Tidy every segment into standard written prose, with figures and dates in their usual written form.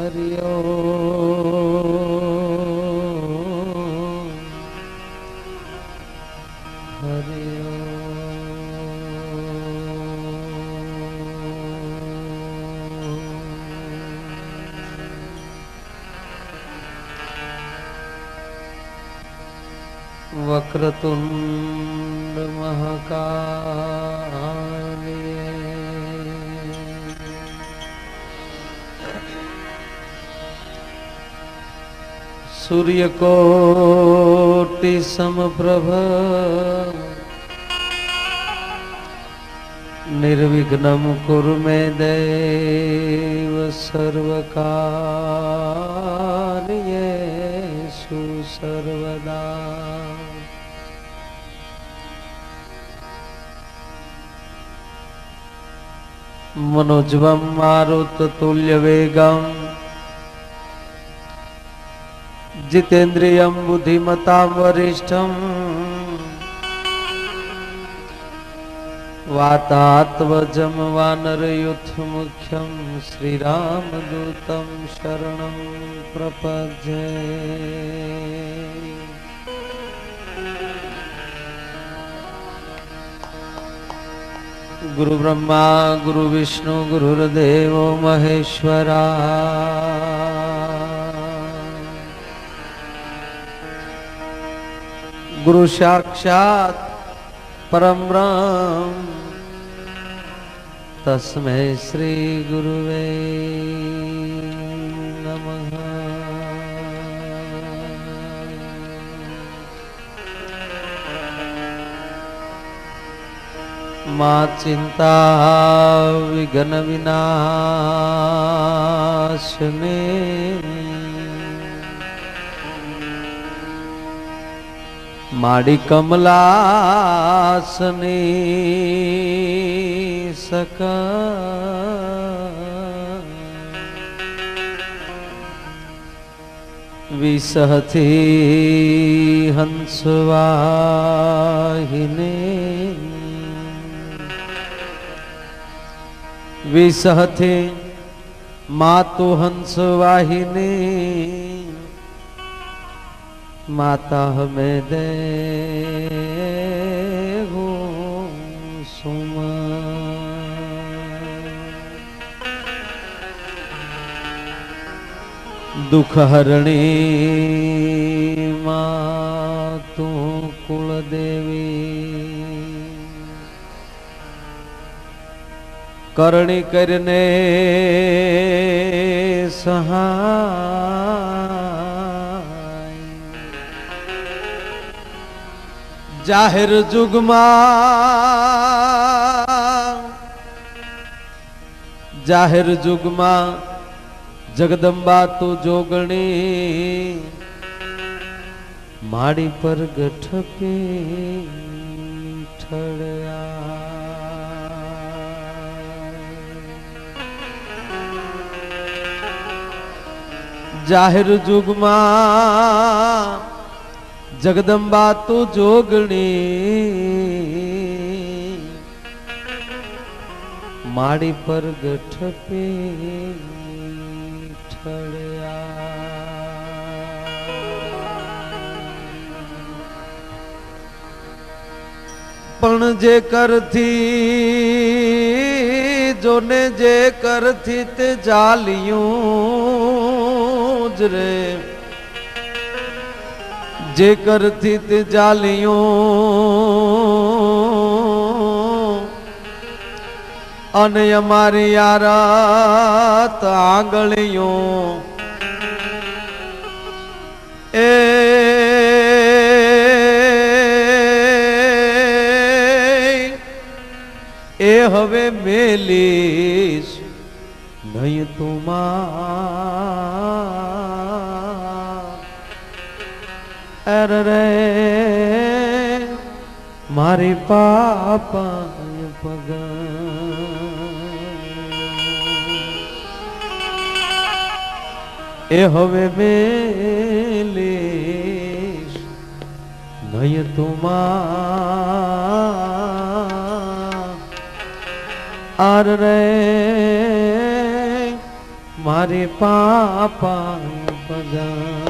हरि ओम हरि ओम। वक्रतुंड महाकाय सूर्यकोटि समप्रभ निर्विघ्नं कुरु मे देव सर्वकार्येषु सर्वदा। मनोजवं मारुततुल्यवेगम् जितेन्द्रियं बुद्धिमतां वरिष्ठं वातात्मजं वानरयूथमुख्यं श्रीरामदूतं शरणं प्रपद्ये। गुरु ब्रह्मा गुरु विष्णु गुरुर्देवो महेश्वरा। गुरु साक्षात् परम ब्रह्म तस्मै श्री गुरुवे नमः। मां चिंता विघ्न विनाशिनी माड़ी कमलासनी सका विसहती हंसवाहिनी विसहते मातु हंसवाहिनी माता हमें दे सुमा। दुख हरणी मातु कुल देवी करणी करने सहाय जाहिर जुगमा जगदंबा तू जोगणी माड़ी पर गठ पे ठड़या। जाहिर जुगमा जगदंबा तू जोगणी माड़ी पर गठ पे ठड़या। पण जे करथी जोने जे करथी ते जालियूं रे जे करती ते जालियों अने अमारी यारात आंगलियों ए हवे मेलीश नहीं तुमा अरे मारी पापा पग ए हवे मेलीश नहीं तुमा अरे મારે પાપા પગા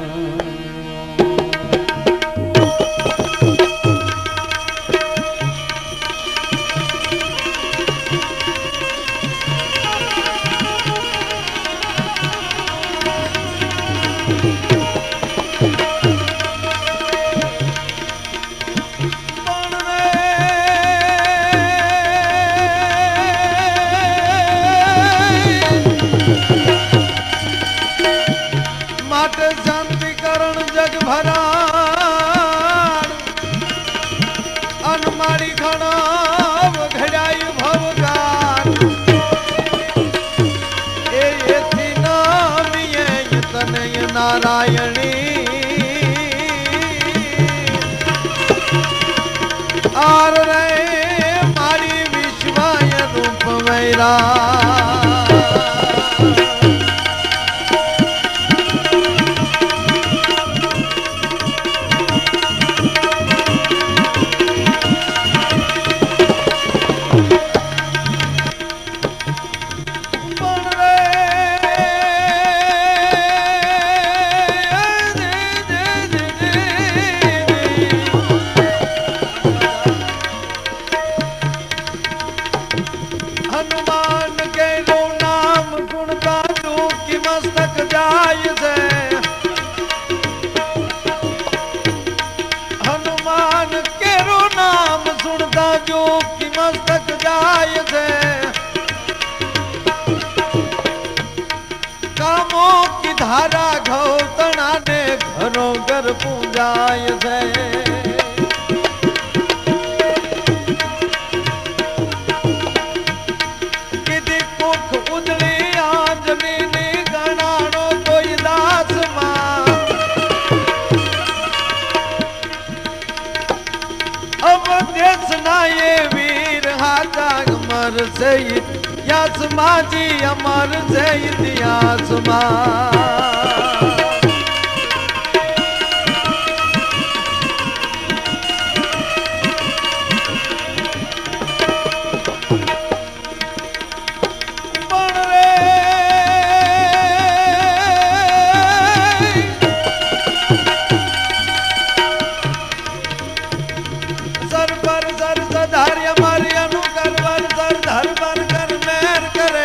नारायणी आर रे मारी विश्वाय रूप वैरा धारा घोतना ने घरो घर पूजाय से किदी कुख उजली आंजनी नी गणानो कोई दास मां अब देश ना ये वीर हाथा मर से यासमा जी अमर से इतिहास सर पर सर सधार्य मारी अनुकर वर सर धर पर कर मेर करे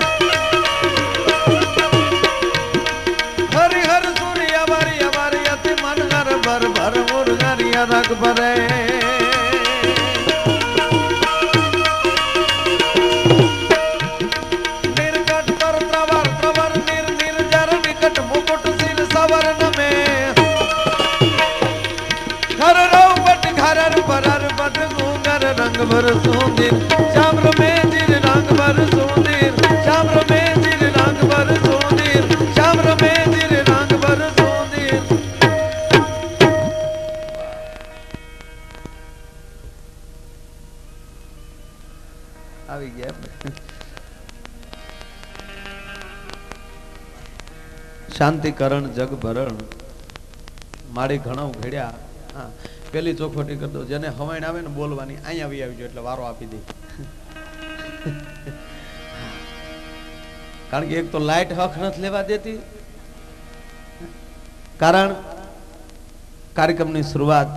हरि हर सूर्य हरि अति मन घर भर भर मुर्गरिया रख भरे निर्कट पर प्रवर प्रवर निर्जर निकट मुकुट सिर सवर्ण में घर रौपट घर पर बट गुंगर रंग भर सुंदर चाम्र में जिर रंग भर सुंदर चाम्र में जिर रंग भर सुंदर चाम्र में जिर रंग भर सुंदर આવી ગયા શાંતિકરણ જગ ભરણ મારી ઘણો ઘડ્યા હા પેલી ચોખવટી કરી દો જેને હવાણ આવે ને બોલવાની અહીંયા આવી આવજો એટલે વારો આપી દે કારણ કે એક તો લાઈટ હક નથી લેવા દેતી કારણ કાર્યક્રમની શરૂઆત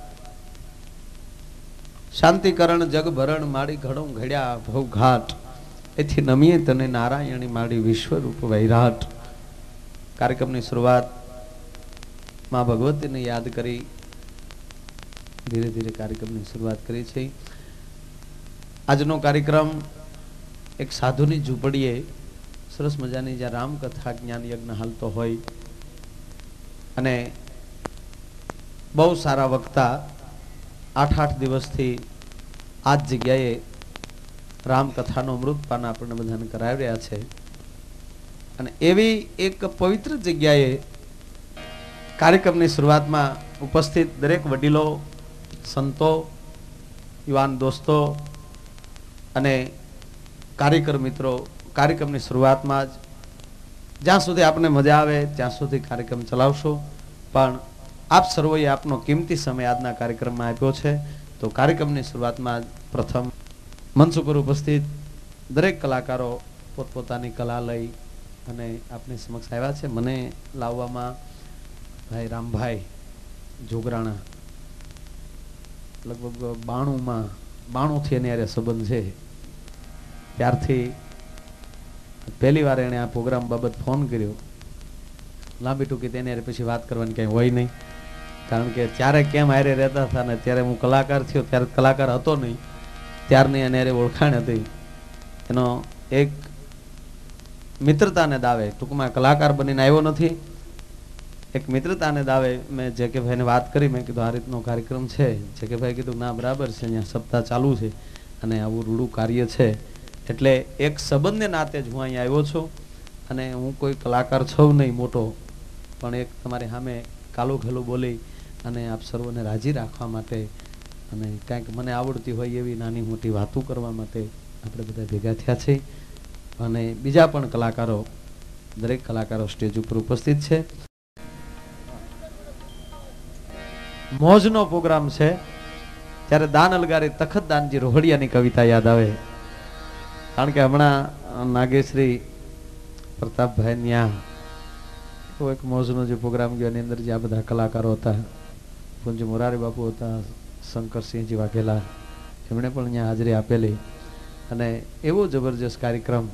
શાંતિકરણ જગ ભરણ માડી ઘણો ઘડ્યા ભવ ઘાટ એથી નમીએ તને નારાયણી માડી વિશ્વરૂપ વૈરાટ કાર્યક્રમની શરૂઆત માં ભગવતીને યાદ કરી ધીરે ધીરે કાર્યક્રમની શરૂઆત કરી છે આજનો કાર્યક્રમ એક સાધુની ઝૂંપડીએ સરસ મજાની જ્યાં રામકથા જ્ઞાન યજ્ઞ હાલતો હોય અને બહુ સારા વક્તા 8 દિવસથી આ જગ્યાએ રામકથાનો અમૃતપાન આપણને બધાને કરાવી રહ્યા છે અને એવી એક પવિત્ર જગ્યાએ કાર્યક્રમની શરૂઆતમાં ઉપસ્થિત દરેક વડીલો સંતો યુવાન દોસ્તો અને કાર્યકર મિત્રો કાર્યક્રમની શરૂઆતમાં જ જ્યાં સુધી આપને મજા આવે ત્યાં સુધી કાર્યક્રમ ચલાવશો પણ આપ સર્વોએ આપનો કિંમતી સમય આજના કાર્યક્રમમાં આપ્યો છે તો કાર્યક્રમની શરૂઆતમાં પ્રથમ મંચ ઉપર ઉપસ્થિત દરેક કલાકારો પોતપોતાની કલા લઈ અને આપની સમક્ષ આવ્યા છે. મને લાવવામાં ભાઈ રામભાઈ જોગરાણા લગભગ 92થી એની હારે સંબંધ છે. ત્યારથી પહેલી વાર એણે આ પ્રોગ્રામ બાબત ફોન કર્યો. લાંબી ટૂંકી તેની હારે પછી વાત કરવાની કંઈ હોય નહીં, કારણ કે ત્યારે કેમ હારે રહેતા હતા ને ત્યારે હું કલાકાર થયો ત્યારે કલાકાર હતો નહીં, ત્યારની એને હારે ઓળખાણ હતી. એનો એક મિત્રતાને દાવે, ટૂંકમાં કલાકાર બનીને આવ્યો નથી, એક મિત્રતાને દાવે મેં જે કે ભાઈને વાત કરી. મેં કીધું આ રીતનો કાર્યક્રમ છે. જે કે ભાઈ કીધું ના બરાબર છે, અહીંયા સપ્તાહ ચાલુ છે અને આવું રૂડું કાર્ય છે, એટલે એક સંબંધને નાતે જ હું અહીંયા આવ્યો છું. અને હું કોઈ કલાકાર છું નહીં મોટો, પણ એક તમારી સામે કાલું ખેલું બોલી અને આપ સર્વને રાજી રાખવા માટે અને કાંઈક મને આવડતી હોય એવી નાની મોટી વાતો કરવા માટે આપણે બધા ભેગા થયા છીએ. અને બીજા પણ કલાકારો, દરેક કલાકારો સ્ટેજ ઉપર ઉપસ્થિત છે. મોજનો પ્રોગ્રામ છે ત્યારે દાન અલગારી તખત દાનજી રોહડિયાની કવિતા યાદ આવે, કારણ કે હમણાં નાગેશ્રી પ્રતાપભાઈ ન્યા એક મોજનો જે પ્રોગ્રામ ગયો એની અંદર જે આ બધા કલાકારો હતા, પૂંજ મોરારી બાપુ હતા, શંકરસિંહજી વાઘેલા, એમણે પણ અહીંયા હાજરી આપેલી. અને એવો જબરજસ્ત કાર્યક્રમ,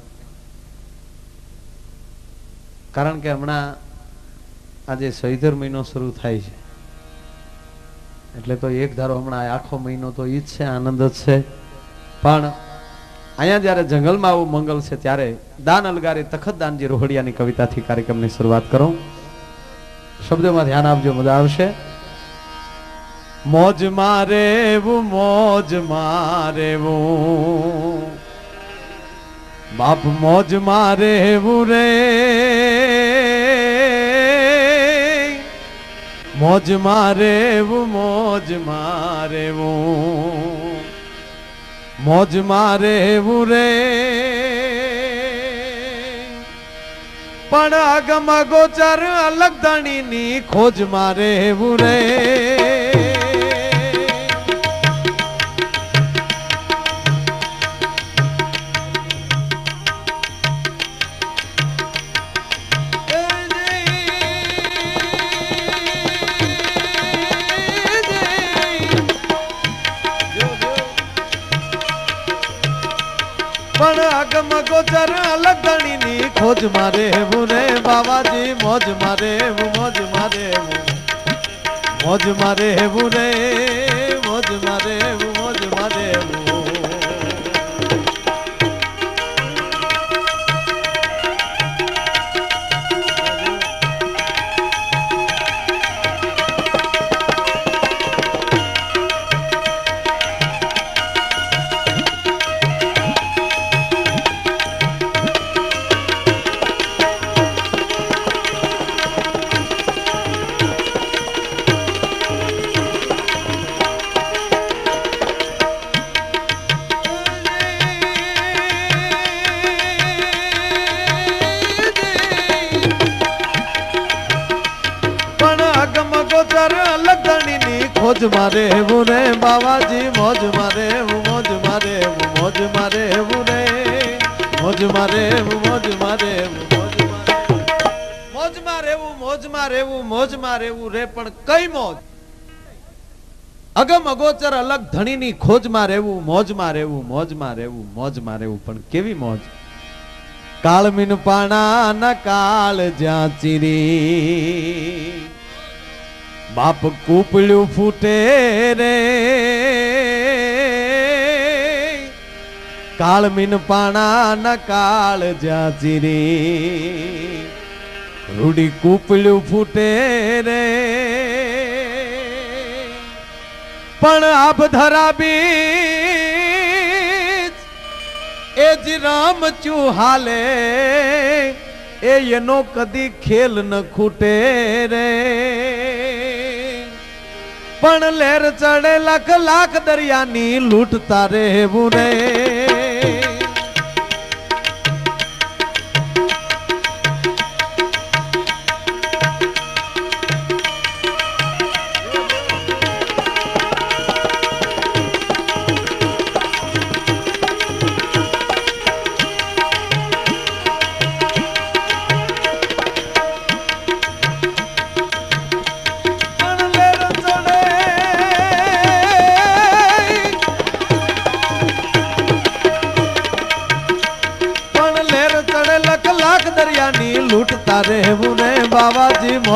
કારણ કે હમણાં આજે સૈધર મહિનો શરૂ થાય છે, એટલે તો એક ધારો હમણાં આખો મહિનો તો ઈ જ છે, આનંદ જ છે. પણ અહીંયા જ્યારે જંગલમાં આવું મંગલ છે ત્યારે દાન અલગારી તખત દાનજી રોહડિયાની કવિતાથી કાર્યક્રમની શરૂઆત કરો. શબ્દોમાં ધ્યાન આપજો, મજા આવશે. મોજ મારેવું મોજ મારેવું બાપ મોજ મારેવું રે, મોજ મારેવું મોજ મારેવું મોજ મારેવું રે, પણ આગમ ગોચર અલગ ધણીની ખોજ મારેવું રે. પણ આગમ ગોચર અલગ ધણીની ખોજ મારે રે બાવાજી, મોજ મારે મોજ મારે મોજ મારે રે, મોજ મારે મોજ મારે. મોજ મારે રે બાવાજી, મોજ મારે મોજ મારે મોજ મારે રે, મોજ મારે મોજ મારે મોજ મારે મોજ મારે મોજ મારે રે. પણ કઈ મોજ? અગમ અગોચર અલગ ધણીની ખોજમાં રહેવું, મોજમાં રહેવું, મોજમાં રહેવું, મોજમાં રહેવું. પણ કેવી મોજ? કાળમીન પાણા ના કાળ જ્યાં ચીરી બાપ કૂપળ્યું ફૂટે રે, કાળમીન પાણા ના કાળ જ્યાં ચીરી રૂડી કૂપળ્યું ફૂટે રે. પણ આભ ધરાબી એ જ રામ ચુહાલે એ એનો કદી ખેલ ન ખૂટે રે. પણ લહેર ચડે લાખ લાખ દરિયાની લૂંટતા રહેવું રે.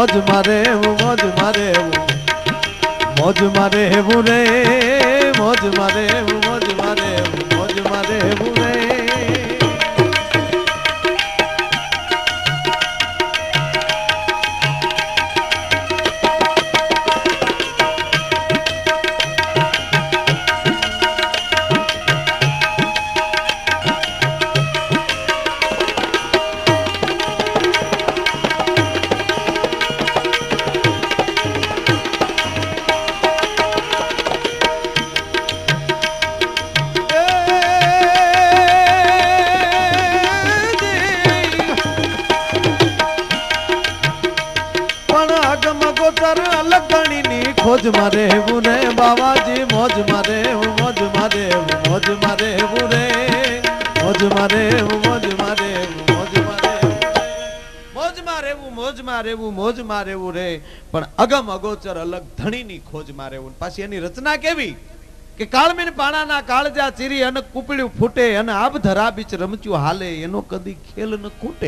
મોજ મારે એવું મોજ મારે એવું મોજ મારે એવું રે મોજ મારે એવું મોજ મારે એવું મોજ મારે એવું રે મોજ મારે એવું રે બાવાજી મોજ મારે એવું મોજ મારે એવું મોજ મારે એવું રે મોજ મારે એવું મોજ મારે એવું મોજ મારે મોજ મારે એવું મોજ મારે એવું મોજ મારે એવું રે પણ અગમ અગોચર અલગ ધણીની ખોજ મારે એવું પાછી એની રચના કેવી કે કાળમીન પાણાના કાળજા ચીરી અને કુપડ્યું ફૂટે અને આબ ધરા બીચ રમચ્યું હાલે એનો કદી ખેલ ન ખૂટે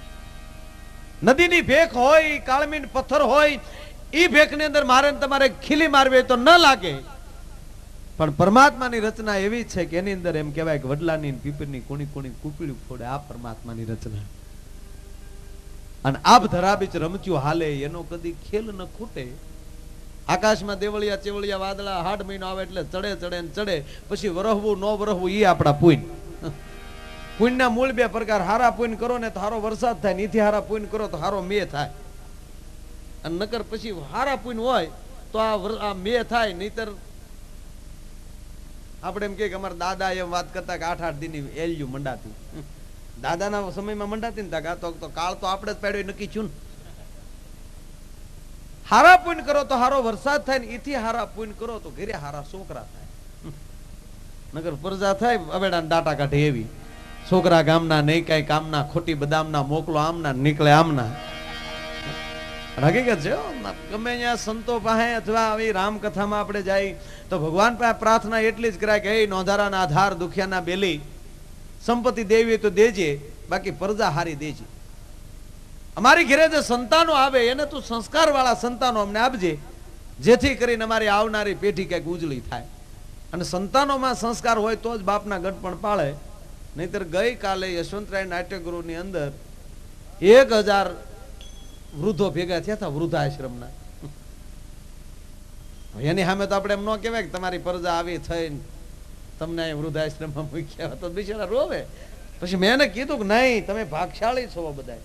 નદીની ભેખ હોય કાળમીન પથ્થર હોય ઈ ભેખ ની અંદર મારે તમારે ખીલી મારવી તો ન લાગે પણ પરમાત્માની રચના એવી છે કે એની અંદર એમ કહેવાય કે વડલાની પીપળની કુણી કુણી કુપડ્યું ફોડે આ પરમાત્માની રચના અને આબ ધરા બીચ રમચ્યું હાલે એનો કદી ખેલ ન ખૂટે આકાશમાં દેવળિયા ચેવળિયા વાદળા હાડ મહિનો આવે એટલે ચડે ચડે ને ચડે પછી વરહવું ન વરહવું ઈ આપણા પુણ્ય પુણ્યના મૂળ બે પ્રકાર હારા પુણ્ય કરો ને તો હારો વરસાદ થાય નીથી હારા પુણ્ય કરો તો હારો મે થાય અને નકર પછી હારા પુણ્ય હોય તો આ મે થાય નહીતર આપણે એમ કે અમારા દાદા એમ વાત કરતા કે 8-8 દિન એલ્યું મંડાતી દાદાના સમયમાં મંડાતી ને તો કાળ તો આપણે જ પાડ્યો નક્કી છું હારા પુણ્ય કરો તો હારો વરસાદ થાય ને એથી હારા પુણ્ય કરો તો ઘરે હારા છોકરા થાય નગર પ્રજા થાય અવેડા ડાટા કાઢે એવી છોકરા ગામના નહીં કઈ કામના ખોટી બદામના મોકલો આમના નીકળે આમના હકીકત છે ગમે ત્યાં સંતો પાસે અથવા આવી રામકથામાં આપણે જાય તો ભગવાન પાસે પ્રાર્થના એટલી જ કરાય કે હે નોંધારાના આધાર દુખિયાના બેલી સંપત્તિ દેવી તો દેજે બાકી પ્રજા હારી દેજે અમારી ઘરે જે સંતાનો આવે એને તું સંસ્કાર વાળા સંતાનો અમને આપજે જેથી કરીને અમારી આવનારી પેઢી કઈક ઉજળી થાય અને સંતાનોમાં સંસ્કાર હોય તો જ બાપના ગઢ પણ પાળે નહીતર ગઈ કાલે યશવંતરાય નાટ્યગૃહની અંદર 1000 વૃદ્ધો ભેગા થયા હતા વૃદ્ધાશ્રમના એની સામે તો આપણે એમ ન કહેવાય કે તમારી પ્રજા આવી થઈ તમને વૃદ્ધાશ્રમમાં મૂક્યા તો બિચારા રોવે પછી મેં એને કીધું કે નહીં તમે ભાગશાળી છો બધા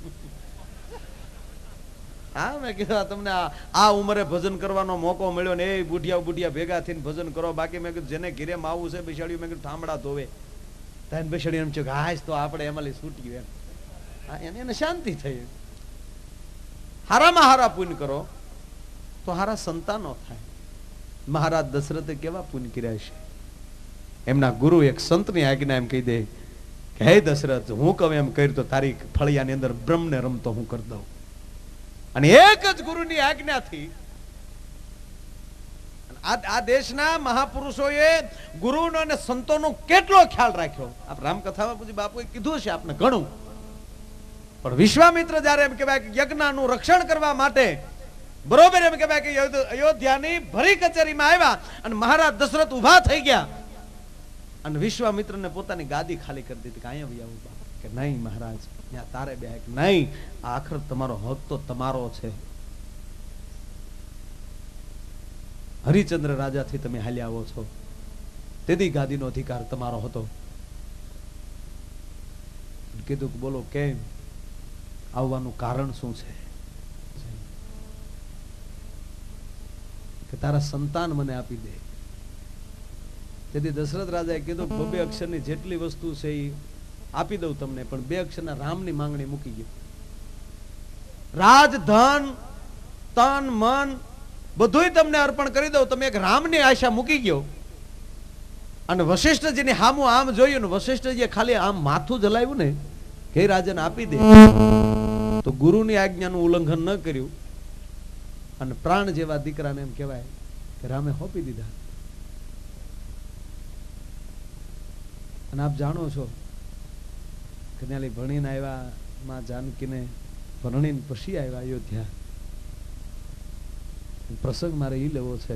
હા મેં કીધું તમને આ ઉંમરે ભજન કરવાનો મોકો મળ્યો ને એ બુઢિયા ભેગા થઈને ભજન કરો બાકી મેં કીધું જેને ઘીરે માવું છે બિચાડ્યું મેં કીધું ઠામડા ધોવે તેને બિચાડી એમ છે કે હાશ તો આપણે એમાં છૂટ્યું એમ એને શાંતિ થઈ હારામાં હારા પુણ્ય કરો તો હારા સંતાનો થાય મહારાજ દશરથે કેવા પુણ્ય કર્યા છે એમના ગુરુ એક સંતની આજ્ઞા એમ કહી દે કે હે દશરથ હું કહું એમ કર્યું તો તારી ફળિયાની અંદર બ્રહ્મને રમતો હું કરી દઉં અને એક જ ગુરુની આજ્ઞાથી આ દેશના મહાપુરુષોએ ગુરુનો અને સંતોનો કેટલો ખ્યાલ રાખ્યો આપ રામકથામાં પૂજી બાપુએ કીધું છે આપને ઘણું પણ વિશ્વામિત્ર જયારે એમ કહેવાય કે યજ્ઞનું રક્ષણ કરવા માટે બરોબર એમ કહેવાય કે અયોધ્યાની ભરી કચેરીમાં આવ્યા અને મહારાજ દશરથ ઉભા થઈ ગયા અને વિશ્વામિત્રને પોતાની ગાદી ખાલી કરી દીધી કે અહીંયા આવું કે નહીં મહારાજ ત્યાં તારે બે નહીં આખર તમારો હક તો તમારો છે હરિચંદ્ર રાજાથી તમે હાલ્યા આવો છો તેથી ગાદીનો અધિકાર તમારો હતો કીધું બોલો કેમ આવવાનું કારણ શું છે કે તારા સંતાન મને આપી દે તેથી દશરથ રાજાએ કીધું 2 અક્ષરની જેટલી વસ્તુ છે એ આપી દઉં તમને પણ 2 અક્ષરના રામની માંગણી મૂકી ગયો રાજ ધન તન મન બધુંય તમને અર્પણ કરી દઉં તમે એક રામની આશા મૂકી ગયો અને વશિષ્ઠજીની હામું આમ જોયું ને વશિષ્ઠજીએ ખાલી આમ માથું જલાવ્યું ને કે રાજાને આપી દે તો ગુરુની આજ્ઞાનું ઉલ્લંઘન ન કર્યું અને પ્રાણ જેવા દીકરાને એમ કહેવાય કે રામે હોપી દીધા અને આપ જાણો છો કે ત્યાંથી ભણીને આવ્યા માં જાનકીને ભણીને પછી આવ્યા અયોધ્યા પ્રસંગ મારે ઈ લેવો છે.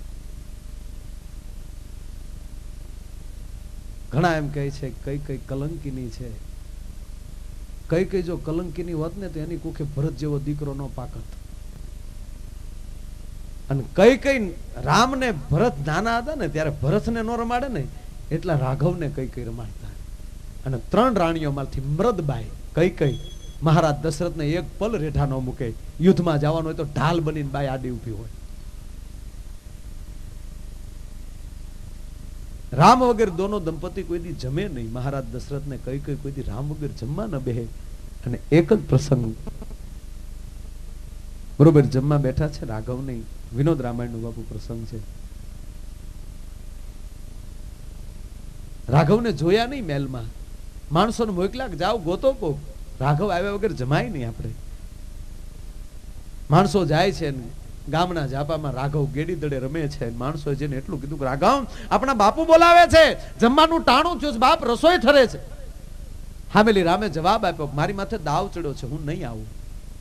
ઘણા એમ કહે છે કઈ કઈ કલંકીની છે. કઈ કઈ જો કલંકીની હોત ને તો એની કુખે ભરત જેવો દીકરો નો પાકત. અને કઈ કઈ રામ ને ભરત નાના હતા ને ત્યારે ભરત ને નો રમાડે ને એટલા રાઘવ ને કઈ કઈ રમાડતા. અને 3 રાણીઓ માંથી મૃદબાઈ કઈ કઈ મહારાજ દશરથ ને એક પલ રેઠા ન મૂકે. યુદ્ધમાં જવાનું હોય તો ઢાલ બનીને બાઈ આડી ઉભી હોય. રામ વગર દોનો દંપતિ કોઈ દી જમે નહીં. મહારાજ દશરથ ને કઈ કઈ કોઈ દી રામ વગર જમવા ન બેહે. અને એક જ પ્રસંગ બરોબર જમવા બેઠા છે રાઘવ નહીં, વિનોદ રામાયણ નું બાપુ પ્રસંગ છે. રાઘવને જોયા નહીં મહેલમાં. માણસોને મોકલા જાઓ ગોતો કો. રાઘવ આવ્યા વગર જમાય નહીં. આપણે માણસો જાય છે ગામના ઝાપામાં રાઘવ ગેડી દડે રમે છે. માણસો જેને એટલું કીધું કે રાઘવ આપણા બાપુ બોલાવે છે, જમવાનું ટાણું થયું છે, બાપ રસોઈ ઠરે છે. હામેલી રામે જવાબ આપ્યો મારી માથે દાવ ચડ્યો છે, હું નહીં આવું.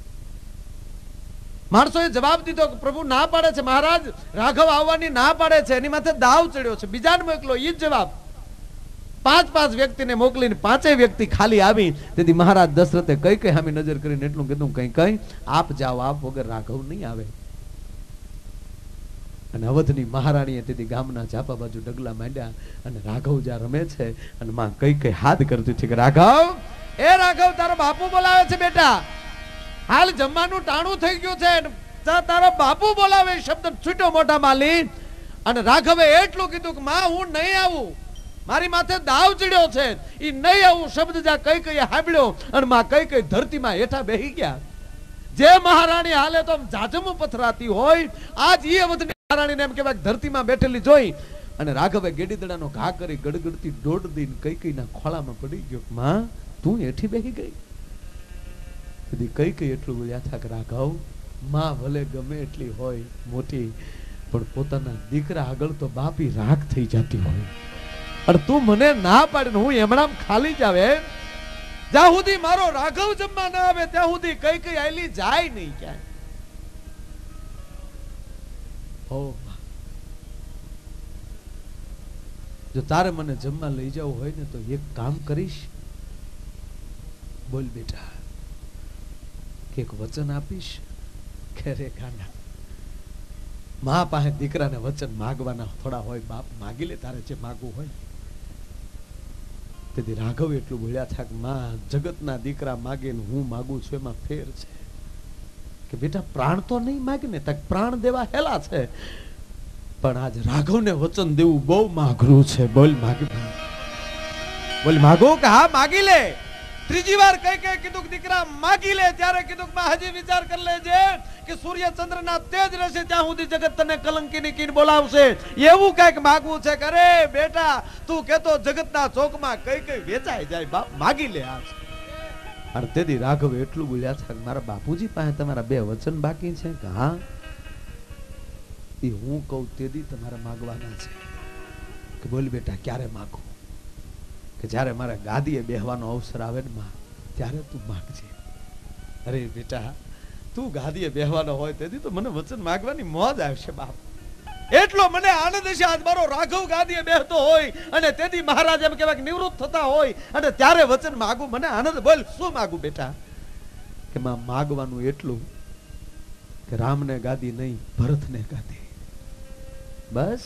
માણસોએ જવાબ દીધો કે પ્રભુ ના પાડે છે, મહારાજ રાઘવ આવવાની ના પાડે છે, એની માથે દાવ ચડ્યો છે, બીજાને મોકલો. ઈ જ જવાબ. 5 વ્યક્તિને મોકલીને 5 વ્યક્તિ ખાલી આવી. તેથી મહારાજ દશરથે કઈ કઈ સામે નજર કરીને એટલું કીધું કઈ કઈ આપ જાઓ, આપ વગર રાઘવ નહીં આવે. અને અવધની મહારાણીએ તેથી ગામના ઝાપા બાજુ ડગલા માંડ્યા અને રાઘવ જ્યાં રમે છે અને માં કઈ કઈ હાથ કરતી હતી કે રાઘવ, એ રાઘવ તારો બાપુ બોલાવે છે બેટા, હાલ જમવાનું ટાણું થઈ ગયું છે, તારો બાપુ બોલાવે. શબ્દ છૂટ્યો મોઢા માલી. અને રાઘવે એટલું કીધું કે માં હું નહીં આવું, મારી માથે દાવ ચડ્યો છે, ઈ નહીં આવું શબ્દ જ્યાં કઈ કઈ સાંભળ્યો અને માં કઈ કઈ ધરતીમાં હેઠા બેહી ગયા. જે મહારાણી હાલે તો જાજમ પથરાતી હોય, આજ ઈ અવધની મહારાણીને એમ કહેવાય ધરતીમાં બેઠેલી જોઈ. અને રાઘવે ગેડીદડાનો ઘા કરી ગડગડતી દોડ દઈને કઈ કઈના ખોળામાં પડી ગયો. માં તું હેઠી બેહી ગઈ. કઈ કઈ એટલું બોલ્યા થા કે રાઘવ, માં ભલે ગમે એટલી હોય મોટી, પણ પોતાના દીકરા આગળ તો બાપી રાખ થઈ જતી હોય. અને તું મને ના પાડીને હું એમણામ ખાલી જ આવે, જ્યાં સુધી મારો રાઘવ જમવા ના આવે ત્યાં સુધી કઈ કઈ આયલી જાય નહીં ક્યાંય. જો તારે મને જમવા લઈ જવું હોય ને તો એક કામ કરીશ. બોલ બેટા, કે એક વચન આપીશ. કે રે ગાંડા, મા પાસે દીકરાને વચન માગવાના થોડા હોય, બાપ માગી લે તારે જે માગવું હોય. તેથી રાઘવ એટલું બોલ્યા થા કે માં જગતના દીકરા માગે ને હું માગું છું એમાં ફેર છે. કે બેટા પ્રાણ તો નહીં માગે ને, તક પ્રાણ દેવા હેલા છે, પણ આજ રાઘવને વચન દેવું બહુ માગરું છે. બોલ માગી, બોલ માગો કે હા માગી લે. ત્રીજી વાર કઈ કઈ કીધું કે દીકરા માગી લે. ત્યારે કીધું કે માં હજી વિચાર કરી લેજે કે સૂર્ય ચંદ્ર ના તેજ રહેશે ત્યાં સુધી જગત તને કલંકીની કીન બોલાવશે. એવું કઈક માગવું છે. કરે બેટા તું કેતો જગતના ચોકમાં કઈ કઈ વેચાઈ જાય, બાપ માગી લે. અને તેથી રાઘવ એટલું બોલ્યા છે મારા બાપુજી પાસે તમારા 2 વચન બાકી છે. કે હા, એ હું કહું તેથી તમારે માગવાના છે. કે બોલ બેટા ક્યારે માગું? કે જ્યારે મારે ગાદીએ બેહવાનો અવસર આવે ને માં ત્યારે તું માગજે. અરે બેટા તું ગાદીએ બેહવાનો હોય તેથી તો મને વચન માગવાની મોજ આવશે બાપ. એટલો મને આનંદ છે આજ મારો રાઘવ ગાદીએ બેહતો હોય અને તેથી મહારાજ એમ કહેવાય નિવૃત્ત થતા હોય અને ત્યારે વચન માગું, મને આનંદ. બોલ શું માગું બેટા? કે માં માગવાનું એટલું કે રામને ગાદી નહીં, ભરતને ગાદી. બસ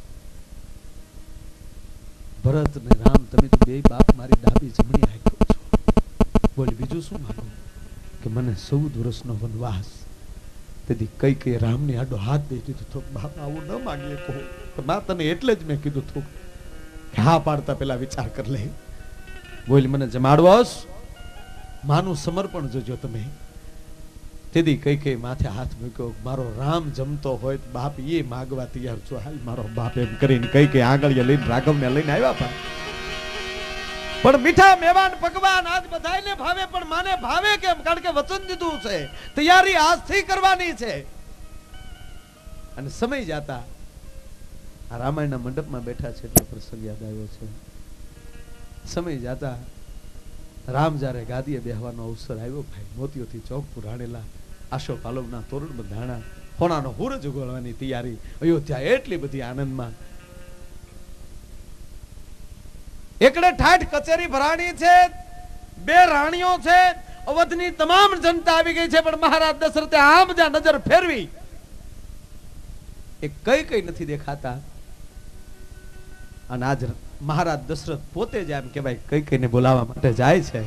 ભરત ને રામ તમે તો બે બાપ મારી ડાબી જમણી આંખો છો. બોલ બીજું શું માંગુ? કે મને 14 વર્ષનો વનવાસ. તેથી કઈ કઈ રામની આડો હાથ દઈ દીધું તો બાપ આવું ન માંગીએ કહું. માં તને એટલે જ મેં કીધું હતું કે હા પાડતા પેલા વિચાર કરી લે. બોલ મને જમાડવોસ, માનું સમર્પણ જોજો તમે. તેથી કઈ કઈ માથે હાથ મૂક્યો. મારો રામ જમતો હોય તો બાપ એ માગવા તૈયાર છો. હાલ મારો બાપ એમ કરીને કઈ કઈ આંગળીએ લઈને રાઘવને લઈને આવ્યા. પણ મીઠા મેવાન પકવાન આજ બધાને ભાવે, પણ માને ભાવે કેમ? કારણ કે વચન દીધું છે, તૈયારી આજથી કરવાની છે. અને સમય જાતા આ રામાયણના મંડપમાં બેઠા છે એટલે પ્રસંગ યાદ આવ્યો છે. સમય જાતા રામ જ્યારે ગાદીએ બેહવાનો અવસર આવ્યો, ભાઈ મોતીઓથી ચોક પુરાણેલા, આશો પાલવના તોરણ બંધાણા, હોનાનો હુરજ ઉગળવાની તૈયારી. અયોધ્યા એટલી બધી આનંદમાં. એકડે ઠાઠ કચેરી ભરાણી છે, 2 રાણીઓ છે, અવધની તમામ જનતા આવી ગઈ છે, પણ મહારાજ દશરથે આમ જ્યાં નજર ફેરવી એ કઈ નથી દેખાતા. અને આજ મહારાજ દશરથ પોતે જ એમ કહેવાય કઈને બોલાવવા માટે જાય છે,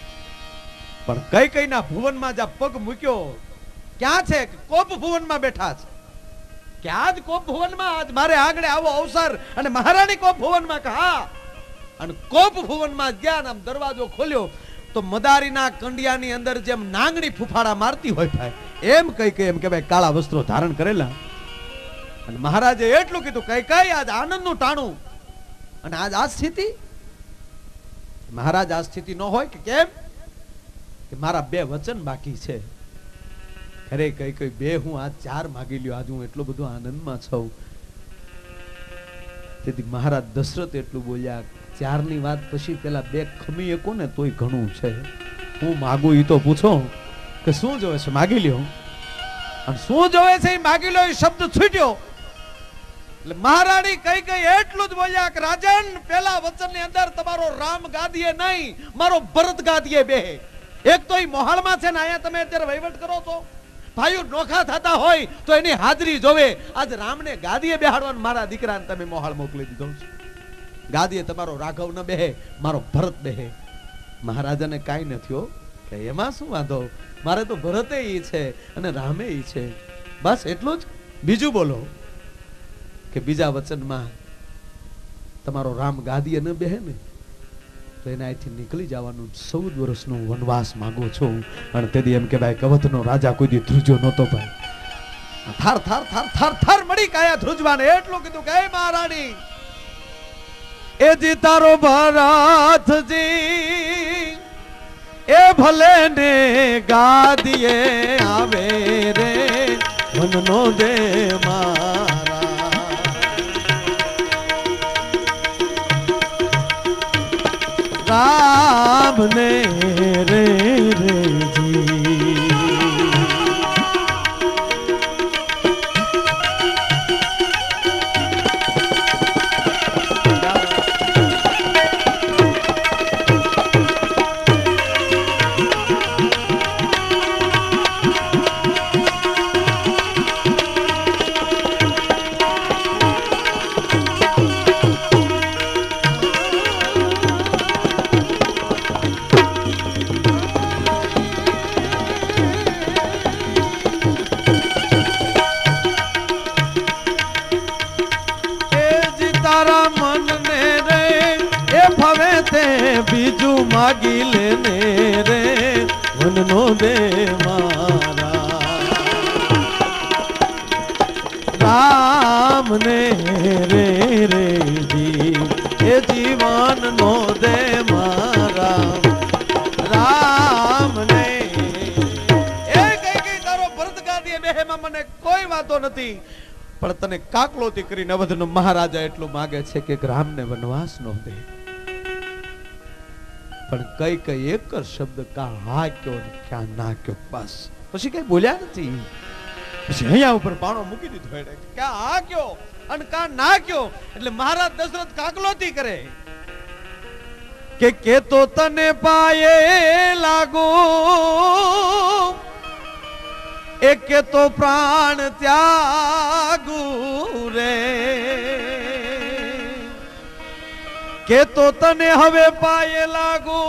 પણ કઈના ભુવનમાં જ્યાં પગ મૂક્યો ક્યાં છે? કોપ ભુવનમાં બેઠા છે. કે આજ કોપ ભુવનમાં આજ મારે આગળ આવો અવસર, અને મહારાણી કોપ ભુવનમાં કહા. અને કોપ ભુવનમાં જ્ઞાન આમ દરવાજો ખોલ્યો તો મદારીના કંડિયાની અંદર જેમ નાંગણી ફૂફાડા મારતી હોય ભાઈ, એમ કઈ એમ કે ભાઈ કાળા વસ્ત્રો ધારણ કરેલા. અને મહારાજે એટલું કીધું કઈ આજ આનંદનું ટાણું. અને આજ આ સ્થિતિ, મહારાજ આ સ્થિતિ ન હોય કે કેમ? કે મારા 2 વચન બાકી છે. અરે કઈ 2 હું આજ 4 માગી લ્યો. આજ હું એટલો બધો આનંદમાં છું. તેથી મહારાજ દશરથ એટલું બોલ્યા, 4ની વાત પછી પેલા 2 ખમી એકો ને તોય ઘણું છે. હું માગું ઈ તો પૂછો કે શું જોવે છે, માગી લ્યો. અને શું જોવે છે એ માગી લ્યો, એ શબ્દ છૂટ્યો. એટલે મહારાણી કઈ એટલું જ બોલ્યા કે રાજન, પેલા વચનની અંદર તમારો રામ ગાદીએ નહીં, મારો ભરત ગાદીએ બેહે. એક તો એ મોહાળમાં છે ને, અહીંયા તમે અત્યારે વહીવટ કરો છો. ભાઈઓ નોખા થતા હોય તો એની હાજરી જોવે. આજ રામને ગાદીએ બેહાડવાનું મારા દીકરાને તમે મોહાળ મોકલી દીધો છે. ગાદીએ તમારો રાઘવ ન બેહે, મારો ભરત બેહે. મહારાજાને કાંઈ નથી કે એમાં શું વાંધો, મારે તો ભરતે ઈ છે અને રામે ઈ છે, બસ એટલું જ. બીજું બોલો કે બીજા વચનમાં તમારો રામ ગાદીએ ન બેહે ને તો એને અહીંથી નીકળી જવાનું 14 વર્ષનો વનવાસ માંગો છો. અને તેથી એમ કે ભાઈ કવથનો રાજા કોઈ દી ધ્રુજો નહોતો ભાઈ. થાર થાર થાર થાર થાર મળી કાયા ધ્રુજવાને. એટલું કીધું કે મહારાણી એ જી તારો ભરતજી એ ભલે ને ગાદીએ આવે રે, વનનો દે મારા. રામ ને રે જી બીજું માગી લેને રે, વનનો દે મારા. રામ ને રે જી એ જીવન નો દે મારા. રામ ને એ કઈ તારો ભરત ગાદીએ બેહેમાં મને કોઈ વાતો નથી, પણ તને કાકલોતી કરીને અવધનો મહારાજા એટલું માગે છે કે રામને વનવાસ નો દે. પણ કઈ એક જ શબ્દ કા હા કયો ને ક્યાં ના કયો, બસ પછી કઈ બોલ્યા નથી. પછી અહીંયા ઉપર પાણો મૂકી દીધો એટલે ક્યાં હા કયો અને કા ના કયો. એટલે મહારાજ દશરથ કાકલોતી કરે કે તો તને પાયે લાગો, એક તો પ્રાણ ત્યાગુ રે, કે તો તને હવે પાયે લાગુ,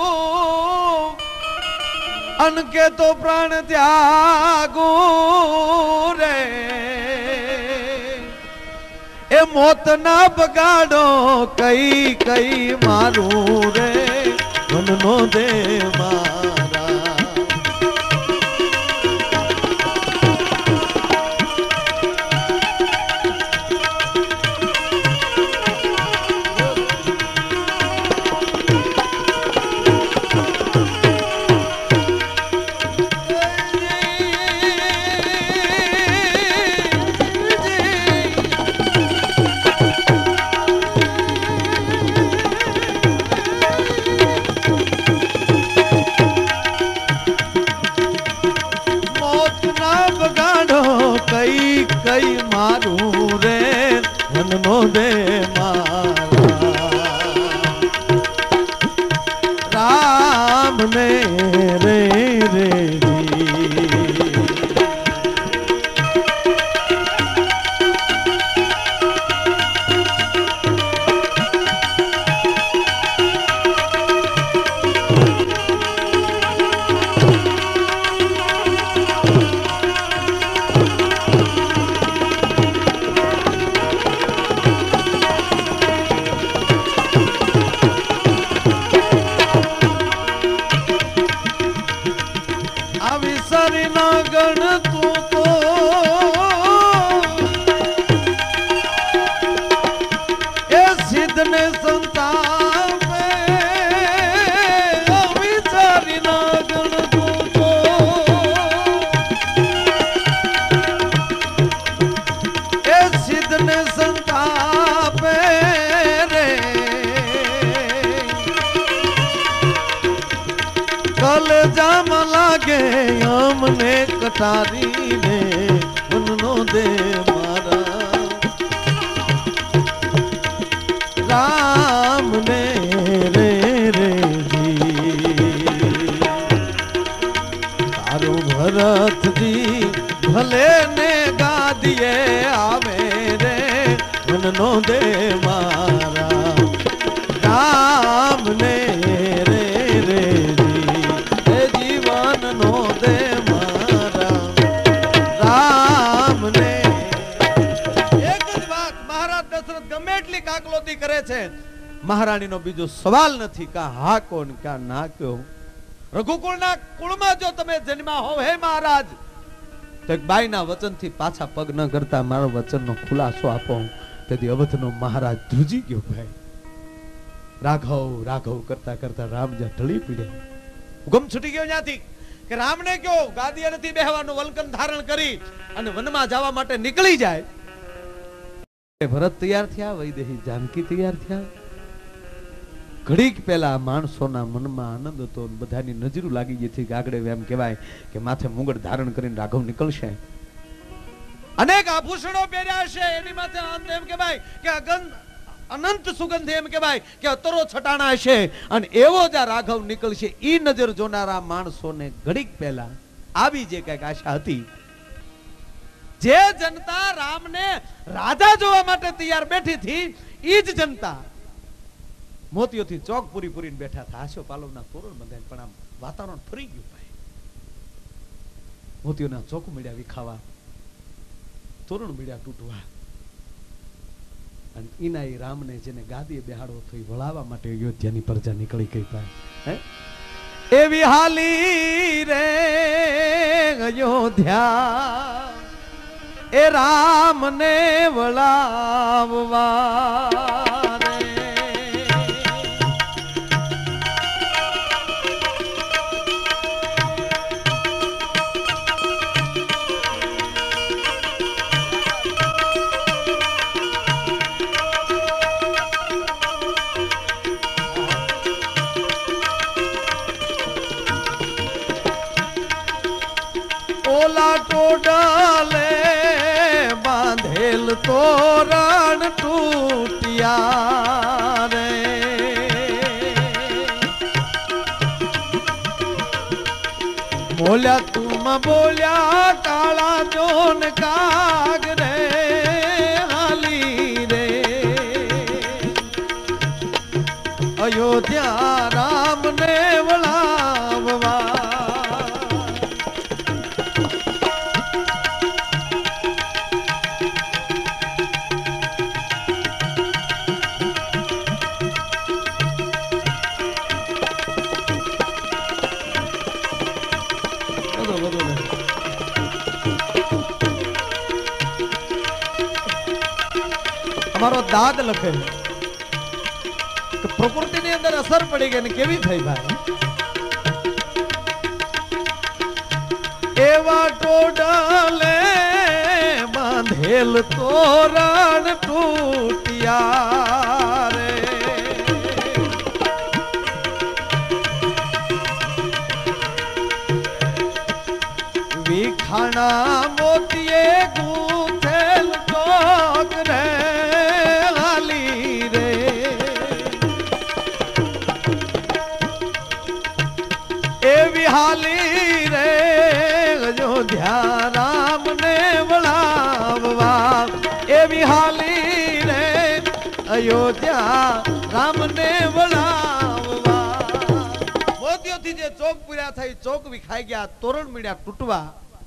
અન કે તો પ્રાણ ત્યાગુ રે. એ મોત ના બગાડો કઈ મારું રે, મનનો દે મારા. દે મારા રામ ને રે રે અમને કટારી ને મનનો દે મારા રામ ને રે રે તારું ભરતજી ભલે ને ગાદીએ આવે રે મનનો દે મારા રામ ને રે રે જીવન નો દે કરે છે મહારાણી નો બીજો સવાલ નથી કા હા કોણ કા ના કયો રઘુકુળ ના કુળમાં જો તમે જન્મા હો હે મહારાજ તો એક બાઈના વચનથી પાછા પગ ન કરતા મારો વચનનો ખુલાસો આપો તેથી અવધનો મહારાજ ધ્રુજી ગયો ભાઈ રાઘવ રાઘવ કરતા કરતા રામજા ઢળી પીડ્યા હુકમ છૂટી ગયો ત્યાંથી કે રામને કયો ગાદીએ નથી બેહવાનું વલ્કન ધારણ કરી અને વનમાં જવા માટે નીકળી જાય ભરત તૈયાર થયા વૈદેહી જાનકી તૈયાર થયા ઘડીક પહેલા માણસોના મનમાં આનંદ હતો બધાની નજરો લાગી ગઈ હતી કે આગળ એમ કહેવાય કે માથે મુગટ ધારણ કરીને રાઘવ નીકળશે અનેક આભૂષણો પહેર્યા છે એની માથે એમ કહેવાય કે અનંત સુગંધ એમ કહેવાય કે અતરો છટાણા છે અને એવો જ રાઘવ નીકળશે ઈ નજર જોનારા માણસોને ઘડીક પહેલા આવી જે કઈક આશા હતી જે જનતા રામને રાજા જોવા માટે તૈયાર બેઠી હતી ઈ જ જનતા મોતીઓથી ચોક પૂરી પૂરીને બેઠા હતા આશો પાલવના તોરણ બંધાય પણ આમ વાતાવરણ ફરી ગયું ભાઈ મોતીઓના ચોક મળ્યા વિખાવા તોરણ મળ્યા તૂટવા અને ઈના એ રામને જેને ગાદીએ બેહાડવો થઈ વળાવવા માટે અયોધ્યાની પ્રજા નીકળી ગઈ ભાઈ એવી હાલી રે અયોધ્યા એ રામ ને વળાવવા ઓલા ટોડાલે બાંધેલ તોરણ તૂટ્યા રે બોલ્યા તુમ બોલ્યા કાળા જોન કાગ રે હાલી રે અયોધ્યા રામ ને વળાવવા અમારો દાદ લખે કે પ્રકૃતિની અંદર અસર પડી ગઈ ને કેવી થઈ ભાઈ એવા ટોડલે બાંધેલ તોરણ તૂટ્યા રે વિખાણા મોતીએ ગૂંથેલ ચોક રે અયોધ્યા રામને વળાવવા. મોતીઓથી જે ચોક પૂર્યા થઈ, ચોક વિખાઈ ગયા, તોરણ મીડ્યા તૂટવા.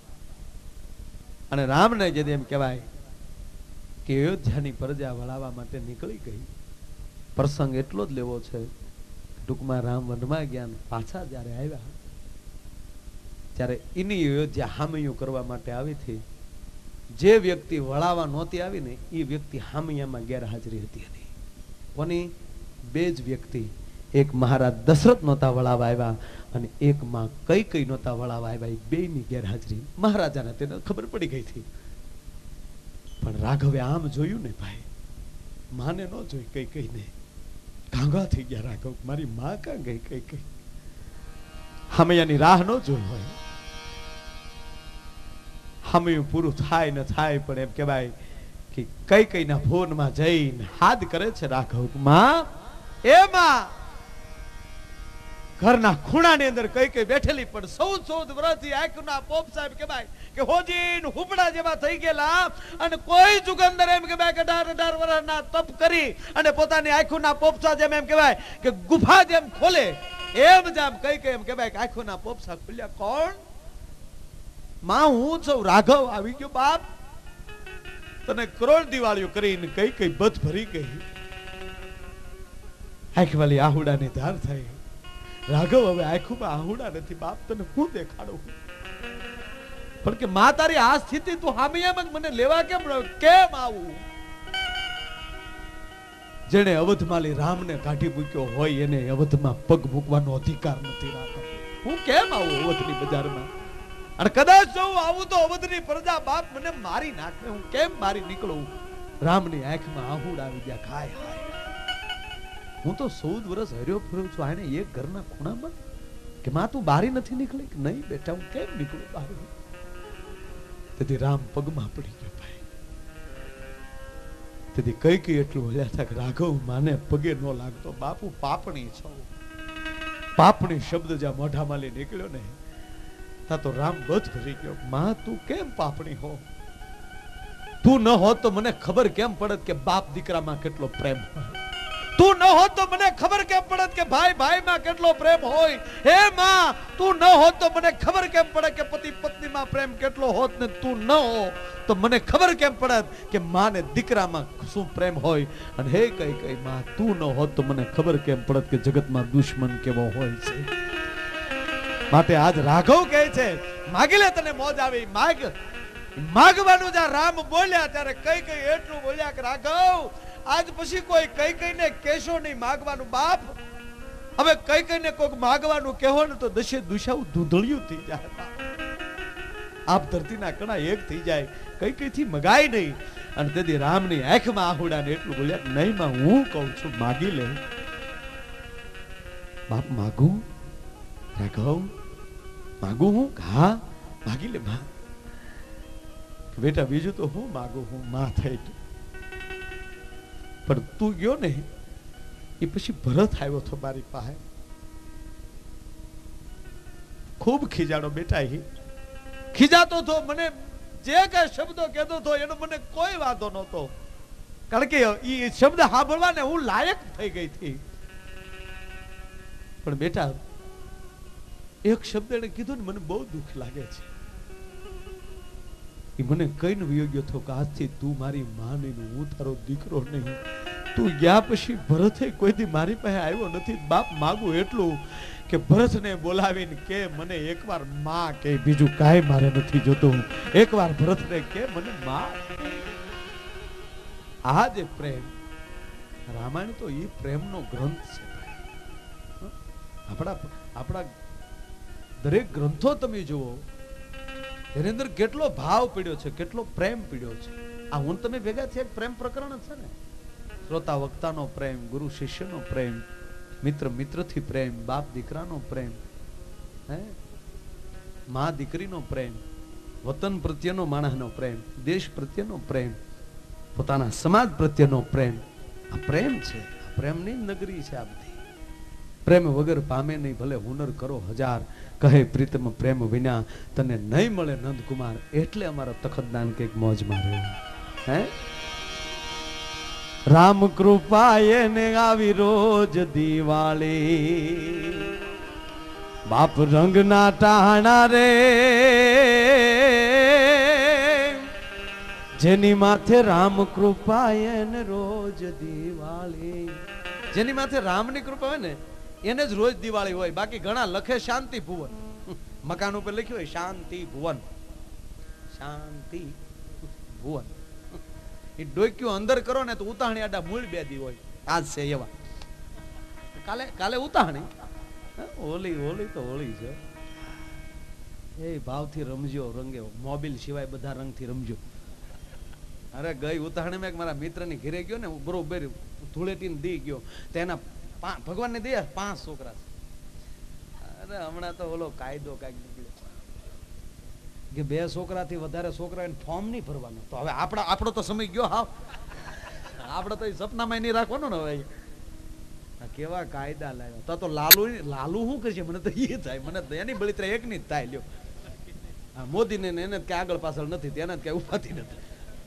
અને રામને જે એમ કહેવાય કે અયોધ્યાની પ્રજા વળાવવા માટે નીકળી ગઈ. પ્રસંગ એટલો જ લેવો છે. ટૂંકમાં રામ વનમાં ગયા, પાછા જયારે આવ્યા ત્યારે એની અયોધ્યા હામૈયું કરવા માટે આવી હતી. જે વ્યક્તિ વળાવા નહોતી આવી ને એ વ્યક્તિ હામૈયામાં ગેરહાજરી હતી એની. કોની? બે જ વ્યક્તિ. એક મહારાજ દશરથ નહોતા વળાવા આવ્યા અને એક માં કઈ નહોતા વળાવા આવ્યા. એ બેની ગેરહાજરી મહારાજાને તેને ખબર પડી ગઈ હતી. પણ રાઘવે આમ જોયું ને ભાઈ, માને ન જોઈ કઈ ને ગાંગા થઈ ગયા. રાઘવ મારી માં કાં ગઈ? કઈ હામૈયાની રાહ ન જોઈ હોય. હામૈયું પૂરું થાય ન થાય પણ એમ કહેવાય કે કઈ ના ભોનમાં જઈને હાથ કરે છે રાઘવ. માં એમાં ઘરના ખૂણાની અંદર કઈ બેઠેલી પણ 14 વર્ષથી આંખના પોપ સાહેબ કહેવાય કે હોજીન હુબડા જેવા થઈ ગયેલા અને કોઈ જુગંદર એમ કહેવાય કે 18 વર્ષના તપ કરી અને પોતાની આંખના પોપસા જેમ એમ કહેવાય કે ગુફા જેમ ખોલે એમ જામ કઈ એમ કહેવાય કે આંખના પોપસા ખુલ્યા. કોણ? માં હું છું રાઘવ આવી ગયો. બાપ તને કરોડ દિવાળીઓ કરીને કઈ બધ ભરી ગઈ. આંખ વાળી આહુડાની ધાર થઈ. રાઘવ હવે આંખોમાં આહુડા નથી. બાપ તને હું દેખાડું? પણ કે માં તારી આ સ્થિતિ તું હામિયામાં મને લેવા કેમ આવું? જેને અવધમાલી રામને કાઢી મૂક્યો હોય એને અવધમાં પગ મૂકવાનો અધિકાર નથી. રાઘવ હું કેમ આવું અવધની બજારમાં? અને કદાચ જો આવું તો અવધની પ્રજા બાપ મને મારી નાખે. હું કેમ મારી નીકળું? રામની આંખમાં આહુડા આવી ગયા. ખાય હાય, હું તો 14 વર્ષ હર્યો ફર્યો છું આને એક ઘરના ખૂણામાં કે માં તું બારી નથી નીકળી? કે નહીં બેટા હું કેમ નીકળું બારી? તેથી રામ પગમાં પડી ગયો ભાઈ. તેથી કઈ એટલું હલ્યા હતા કે રાઘવ માને પગે ન લાગતો. બાપુ પાપણી છો. પાપણી શબ્દ જ્યાં મોઢામાં લઈ નીકળ્યો ને તા તો રામ બધ ભરી ગયો. માં તું કેમ પાપણી હો? તું ન હોત તો મને ખબર કેમ પડત કે બાપ દીકરામાં કેટલો પ્રેમ હોય? તું ન હોત તો મને ખબર કેમ પડત કે ભાઈ ભાઈમાં કેટલો પ્રેમ હોય? હે માં તું ન હોત તો મને ખબર કેમ પડે કે પતિ પત્નીમાં પ્રેમ કેટલો હોત? ને તું ન હો તો મને ખબર કેમ પડત કે માં ને દીકરામાં શું પ્રેમ હોય? અને હે કઈ માં તું ન હોત તો મને ખબર કેમ પડત કે જગતમાં દુશ્મન કેવો હોય છે? માટે આજ રાઘવ કહે છે માગી લે તને મોજ આવી. માગવાનું જ્યાં રામ બોલ્યા ત્યારે કઈ એટલું બોલ્યા કે રાઘવ આજ પછી કોઈ કઈ ને કેશો નહીં માગવાનું. બાપ હવે કઈ ને કોઈક માગવાનું કહેવો ને તો દશે દુશાવું ધૂંધળિયું થઈ જાય. આપ ધરતીના કણા એક થઈ જાય. કઈ થી મગાય નહીં. અને તેથી રામની આંખમાં આહુડા ને એટલું બોલ્યા નહીં માં હું કહું છું માગી લે. બાપ માગું? રાઘવ માગું હું? હા માગી લે માં. બેટા બીજું તો હું માગું? હું માં થઈ ગયું. પણ તું ગયો ને એ પછી ભરત આવ્યો તો મારી પાસે. ખૂબ ખીજાડો બેટા. એ ખીજાતો તો મને જે કઈ શબ્દો કહેતો હતો એનો મને કોઈ વાંધો નહોતો. કારણ કે એ શબ્દ સાંભળવાને હું લાયક થઈ ગઈ હતી. પણ બેટા એક શબ્દ એને કીધું ને મને બહુ દુઃખ લાગે છે. એ મને કઈને વિયોગ્ય થયો કે આજથી તું મારી માં નહીં, હું તારો દીકરો નહીં. તું ગયા પછી ભરતે કોઈ દી મારી પાસે આવ્યો નથી. બાપ માગું એટલું કે ભરતને બોલાવીને કે મને એકવાર માં કે બીજું કાંઈ મારે નથી જોતું. એકવાર ભરતને કે મને માં. આ જે પ્રેમ રામાયણ તો એ પ્રેમનો ગ્રંથ છે. આપણા દરેક ગ્રંથો તમે જુઓ એની અંદર કેટલો ભાવ પીડ્યો છે, કેટલો પ્રેમ પીડ્યો છે. આ હું તમે ભેગા છે પ્રેમ પ્રકરણ છે ને. શ્રોતા વક્તાનો પ્રેમ, ગુરુ શિષ્યનો પ્રેમ, મિત્ર મિત્રથી પ્રેમ, બાપ દીકરાનો પ્રેમ, હે માં દીકરીનો પ્રેમ, વતન પ્રત્યેનો માણસનો પ્રેમ, દેશ પ્રત્યેનો પ્રેમ, પોતાના સમાજ પ્રત્યેનો પ્રેમ. આ પ્રેમ છે. આ પ્રેમની નગરી છે આ બધી. પ્રેમ વગર પામે નહીં ભલે હુનર કરો હજાર, કહે પ્રીતમ પ્રેમ વિના તને નહીં મળે નંદકુમાર. એટલે અમારા તખતદાન કઈક મોજમાં રહ્યું. હે રામ કૃપાએ ને આવી રોજ દિવાળી બાપ રંગના ટાણા રે જેની માથે રામ કૃપાએ ને રોજ દિવાળી જેની માથે રામની કૃપા હોય ને એને જ રોજ દિવાળી હોય. બાકી ઘણા લખે શાંતિ ભુવન, મકાન ઉપર લખ્યું હોય શાંતિ ભુવન, શાંતિ ભુવન. એ ડોક્યું અંદર કરો ને તો ઉતાહણી આડા મૂળ બે દી હોય. આજ છે એવા. કાલે કાલે ઉતાહણી, હોલી હોલી તો હોલી છે. એ ભાવથી રમજો, રંગે મોબિલ સિવાય બધા રંગથી રમજો. અરે ગઈ ઉતાહણી મેં મારા મિત્રની ઘરે ગયો ને, બરોબર ધૂળેટીને દી ગયો, તેના ભગવાન ને દે 5 છોકરા છે. અરે હમણાં તો ઓલો કાયદો કાંઈક નીકળ્યો કે 2 છોકરાથી વધારે છોકરા ફોર્મ નહીં ભરવાનું. તો હવે આપણો તો સમય ગયો. હા, આપણે તો સપનામાં નહીં રાખવાનો ને. હવે કેવા કાયદા લાવ્યા. તો લાલુ શું કરશે? મને તો એ થાય, મને એની બળિતરા એકની જ થાય. લ્યો મોદી ને એને કઈ આગળ પાછળ નથી, તેને કઈ ઉપાતી નથી.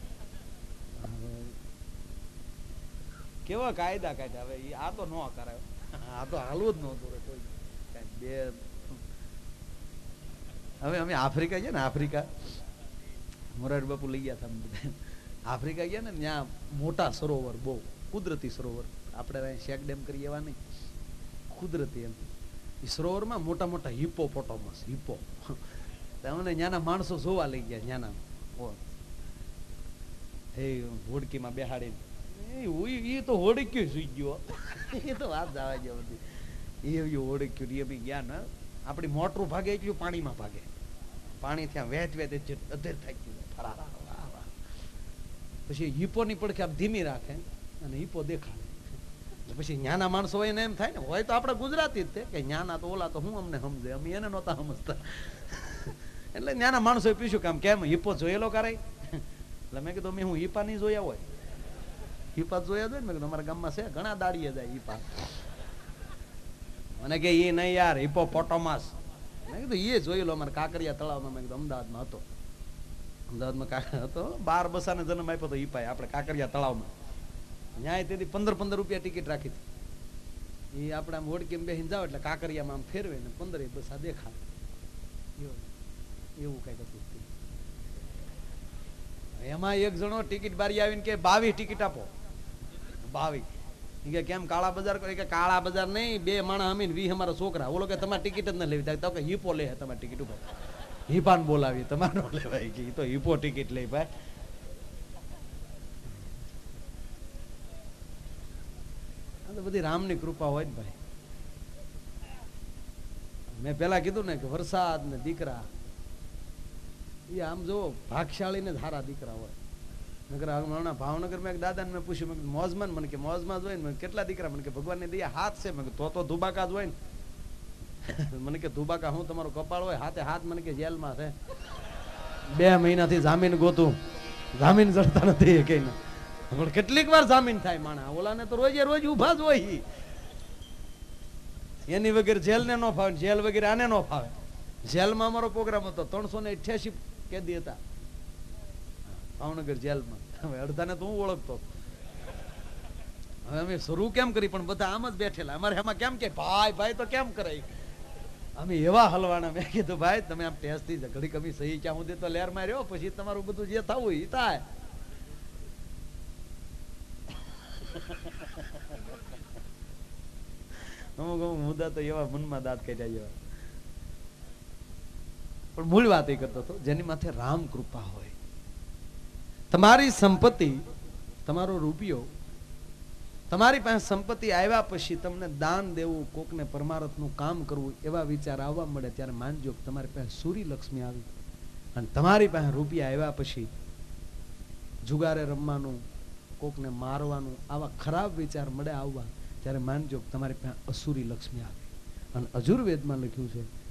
કેવા કાયદા કાઢ્યા. હવે આ તો ન કરાય, આ તો હાલવું જ નહોતું. હવે અમે આફ્રિકા ગયા ને, આફ્રિકા મોરારી બાપુ લઈ ગયા હતા. આફ્રિકા ગયા ને, ત્યાં મોટા સરોવર, બહુ કુદરતી સરોવર. આપણે શેક ડેમ કરીએ એવા નહીં, કુદરતી. એમ એ સરોવરમાં મોટા મોટા હિપ્પોપોટામસ, હિપ્પો. અમને ત્યાંના માણસો જોવા લઈ ગયા. ત્યાંના એ હોડકીમાં બેહાડીને, એ તો હોડક્યું સુઈ ગયો. એ તો વાત જવા ગયો બધી. એ હોડક્યું એ બી ગયા ને. આપણી મોટરું ભાગે એટલું પાણીમાં ભાગે. પાણી ત્યાં વેચ વેચ અધેર થઈ ગયું. પછી હિપ્પોની પડખે આમ ધીમી રાખે અને હિપ્પો દેખાડે. પછી ન્યાના માણસો હોય ને એમ થાય ને, હોય તો આપણે ગુજરાતી જ તે કે ન્યાના તો ઓલા તો હું અમને સમજે, અમે એને નહોતા સમજતા. એટલે ન્યાના માણસોએ પૂછ્યું કે આમ કેમ હિપ્પો જોયેલો કરાય? એટલે મેં કીધું મેં હું હિપ્પા નહીં જોયા હોય. હિપ્પા જોયા હોય ને? મેં કીધું અમારા ગામમાં છે, ઘણા દાડીએ જાય હિપ્પા. મને કે એ નહીં યાર, હિપ્પોપોટામસ. મેં કીધું એ જોયેલો અમારા કાંકરિયા તળાવમાં. મેં કીધું અમદાવાદમાં હતો. અમદાવાદમાં હતો. 12 બસાને જન્મ આપ્યો હતો હિપ્પાએ, આપણે કાંકરિયા તળાવમાં. ન્યાય તેથી 15 રૂપિયા ટિકિટ રાખી હતી. એ આપણે આમ હોડકીમાં બેસીને જાવ એટલે કાંકરિયામાં આમ ફેરવે ને 15 બસા દેખાય. એવું કઈક હતું. એમાં એક જણો ટિકિટ બારી આવીને કે 22 ટિકિટ આપો. 22 કે કેમ કાળા બજાર? કે કાળા બજાર નહીં, 2 માણસ અમીન 20 અમારા છોકરા. ઓલો કે તમારે ટિકિટ જ ન લેવી. તો કે હિપ્પો લે તમારી ટિકિટ ઉપર. હિપાન બોલાવી, તમારે ન લેવાય કે તો હિપ્પો ટિકિટ લે ભાઈ. બધી રામની કૃપા હોય ને ભાઈ. મેં પેલા કીધું ને કે વરસાદ ને દીકરા એ આમ જો ભાગશાળી ને સારા દીકરા હોય. હમણાં ભાવનગર માં એક દાદા ને મેં પૂછ્યું, મેં મોજમાં, મને કે મોજમાં જ હોય ને. કેટલા દીકરા? મને કે ભગવાન ની દયા હાથ છે. મેં તો ધુબાકા જ હોય ને. મને કે ધુબાકા હું તમારો કપાળ હોય, હાથે હાથ. મને કે જેલમાં છે, 2 મહિનાથી જામીન ગોતું, જામીન જડતા નથી કઈ ના. પણ કેટલીક વાર જામીન થાય માણા. ઓલા ને તો રોજે રોજ ઉભા જ હોય. એની વગર જેલ ને નો ફાવે, જેલ વગેરે આને નો ફાવે. જેલમાં અમારો પ્રોગ્રામ હતો, 388 કેદી હતા ભાવનગર જેલમાં. હવે અડધાને તો હું ઓળખતો. હવે અમે શરૂ કેમ કરી? પણ બધા આમ જ બેઠેલા. અમારે એમાં કેમ કે ભાઈ ભાઈ તો કેમ કરાય? અમે એવા હલવાના. મેં કીધું ભાઈ તમે આમ ટેસ્ટ થી ઘડી કમી સહી ક્યાં સુધી તો લેર માં રહ્યો, પછી તમારું બધું જે થવું એ થાય. અમુક અમુક મુદ્દા તો એવા મનમાં દાંત કાઢ્યા જેવા. પણ મૂળ વાત એ કરતો હતો, જેની માથે રામ કૃપા હોય. તમારી સંપત્તિ, તમારો રૂપિયો, તમારી પાસે સંપત્તિ આવ્યા પછી તમને દાન દેવું, કોકને પરમારથનું કામ કરવું, એવા વિચાર આવવા મળે ત્યારે માનજો કે તમારી પાસે સૂરી લક્ષ્મી આવી. અને તમારી પાસે રૂપિયા આવ્યા પછી જુગારે રમવાનું, કોકને મારવાનું, આવા ખરાબ વિચાર મળે આવવા ત્યારે માનજો કે તમારી પાસે અસુરી લક્ષ્મી આવી. અને અજુર્વેદમાં લખ્યું છે